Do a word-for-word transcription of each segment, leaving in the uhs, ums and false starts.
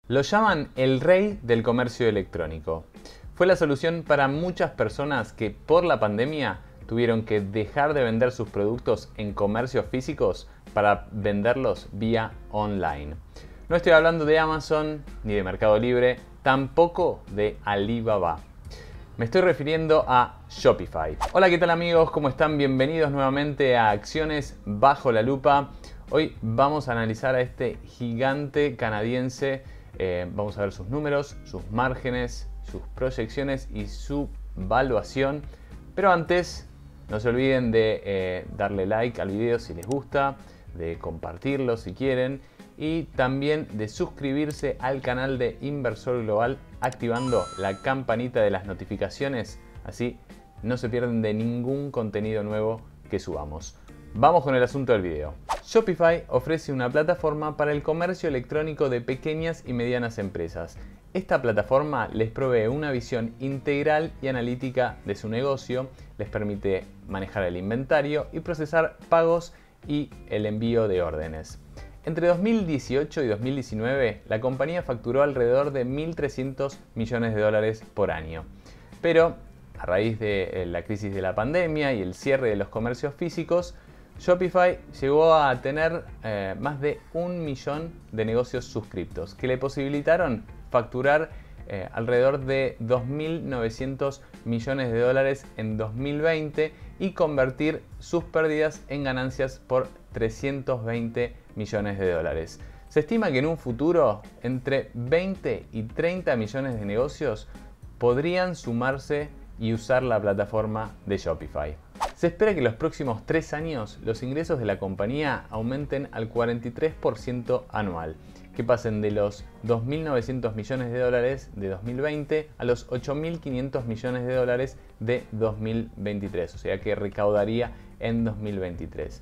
Lo llaman el rey del comercio electrónico. Fue la solución para muchas personas que por la pandemia tuvieron que dejar de vender sus productos en comercios físicos para venderlos vía online. No estoy hablando de Amazon ni de Mercado Libre, tampoco de Alibaba. Me estoy refiriendo a Shopify. Hola, ¿qué tal amigos? ¿Cómo están? Bienvenidos nuevamente a Acciones Bajo la Lupa. Hoy vamos a analizar a este gigante canadiense. Eh, vamos a ver sus números, sus márgenes, sus proyecciones y su valuación. Pero antes, no se olviden de eh, darle like al video si les gusta, de compartirlo si quieren y también de suscribirse al canal de Inversor Global activando la campanita de las notificaciones. Así no se pierden de ningún contenido nuevo que subamos. Vamos con el asunto del video. Shopify ofrece una plataforma para el comercio electrónico de pequeñas y medianas empresas. Esta plataforma les provee una visión integral y analítica de su negocio, les permite manejar el inventario y procesar pagos y el envío de órdenes. Entre dos mil dieciocho y dos mil diecinueve, la compañía facturó alrededor de mil trescientos millones de dólares por año. Pero, a raíz de la crisis de la pandemia y el cierre de los comercios físicos, Shopify llegó a tener eh, más de un millón de negocios suscriptos que le posibilitaron facturar eh, alrededor de dos mil novecientos millones de dólares en dos mil veinte y convertir sus pérdidas en ganancias por trescientos veinte millones de dólares. Se estima que en un futuro entre veinte y treinta millones de negocios podrían sumarse y usar la plataforma de Shopify. Se espera que en los próximos tres años los ingresos de la compañía aumenten al cuarenta y tres por ciento anual, que pasen de los dos mil novecientos millones de dólares de dos mil veinte a los ocho mil quinientos millones de dólares de dos mil veintitrés, o sea que recaudaría en dos mil veintitrés.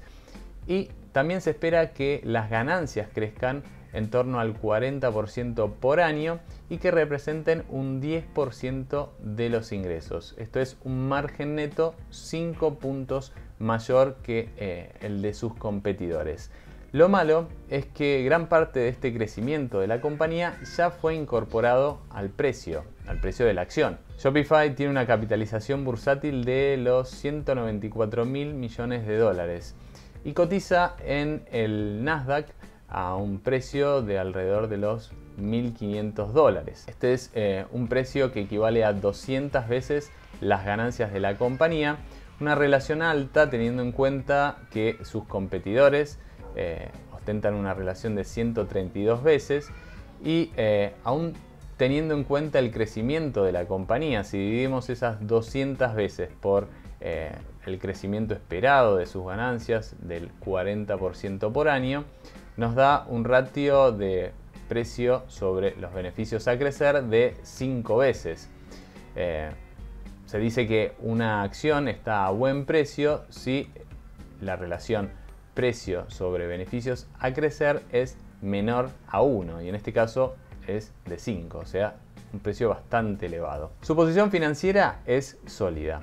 Y también se espera que las ganancias crezcan en torno al cuarenta por ciento por año y que representen un diez por ciento de los ingresos. Esto es un margen neto cinco puntos mayor que eh, el de sus competidores. Lo malo es que gran parte de este crecimiento de la compañía ya fue incorporado al precio, al precio de la acción. Shopify tiene una capitalización bursátil de los ciento noventa y cuatro mil millones de dólares y cotiza en el Nasdaq a un precio de alrededor de los mil quinientos dólares. Este es eh, un precio que equivale a doscientas veces las ganancias de la compañía, una relación alta teniendo en cuenta que sus competidores eh, ostentan una relación de ciento treinta y dos veces y eh, aún teniendo en cuenta el crecimiento de la compañía, si dividimos esas doscientas veces por eh, el crecimiento esperado de sus ganancias del cuarenta por ciento por año, nos da un ratio de precio sobre los beneficios a crecer de cinco veces. Eh, se dice que una acción está a buen precio si la relación precio sobre beneficios a crecer es menor a uno, y en este caso es de cinco, o sea, un precio bastante elevado. Su posición financiera es sólida.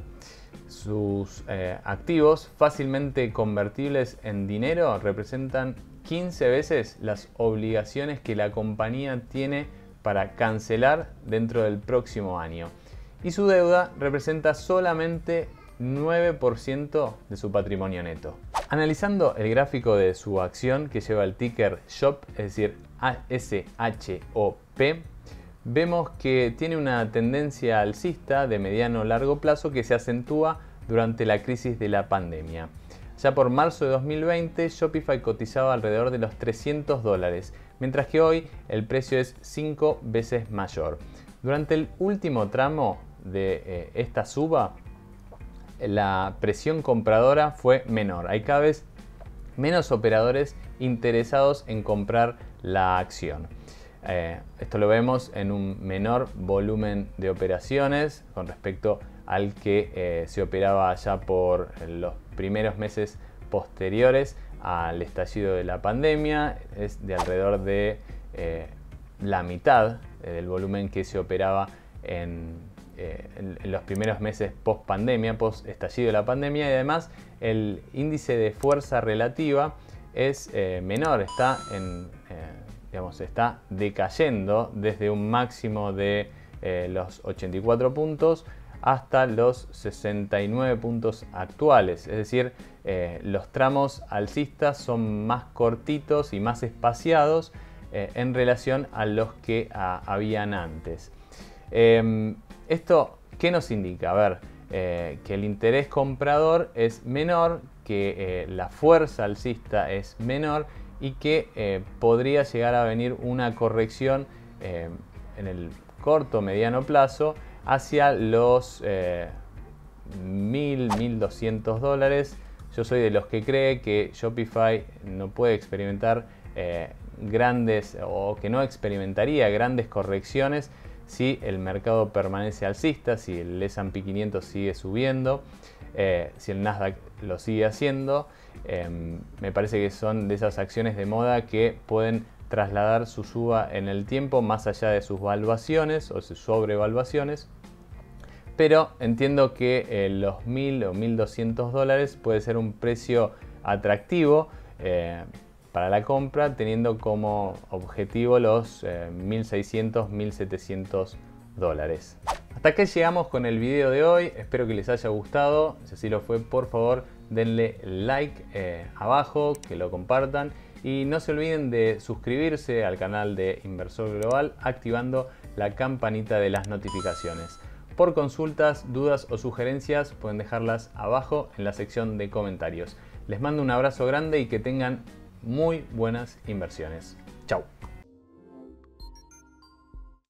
Sus eh, activos fácilmente convertibles en dinero representan quince veces las obligaciones que la compañía tiene para cancelar dentro del próximo año. Y su deuda representa solamente nueve por ciento de su patrimonio neto. Analizando el gráfico de su acción que lleva el ticker S H O P, es decir, S H O P, vemos que tiene una tendencia alcista de mediano a largo plazo que se acentúa durante la crisis de la pandemia. Ya por marzo de dos mil veinte, Shopify cotizaba alrededor de los trescientos dólares, mientras que hoy el precio es cinco veces mayor. Durante el último tramo de eh, esta suba, la presión compradora fue menor. Hay cada vez menos operadores interesados en comprar la acción. Eh, esto lo vemos en un menor volumen de operaciones con respecto al que eh, se operaba ya por los primeros meses posteriores al estallido de la pandemia. Es de alrededor de eh, la mitad eh, del volumen que se operaba en, eh, en, en los primeros meses post pandemia, post estallido de la pandemia, y además el índice de fuerza relativa es eh, menor, está en eh, digamos, está decayendo desde un máximo de eh, los ochenta y cuatro puntos hasta los sesenta y nueve puntos actuales. Es decir, eh, los tramos alcistas son más cortitos y más espaciados eh, en relación a los que a, habían antes. Eh, ¿Esto qué nos indica? A ver, eh, que el interés comprador es menor, que eh, la fuerza alcista es menor y que eh, podría llegar a venir una corrección eh, en el corto mediano plazo hacia los eh, mil, mil doscientos dólares. Yo soy de los que cree que Shopify no puede experimentar eh, grandes o que no experimentaría grandes correcciones si el mercado permanece alcista, si el ese and pe quinientos sigue subiendo, eh, si el Nasdaq lo sigue haciendo. Eh, me parece que son de esas acciones de moda que pueden trasladar su suba en el tiempo más allá de sus valuaciones o sus sobrevaluaciones. Pero entiendo que eh, los mil o mil doscientos dólares puede ser un precio atractivo eh, para la compra, teniendo como objetivo los eh, mil seiscientos, mil setecientos dólares. Hasta acá llegamos con el video de hoy. Espero que les haya gustado. Si así lo fue, por favor denle like eh, abajo, que lo compartan. Y no se olviden de suscribirse al canal de Inversor Global activando la campanita de las notificaciones. Por consultas, dudas o sugerencias pueden dejarlas abajo en la sección de comentarios. Les mando un abrazo grande y que tengan muy buenas inversiones. Chau.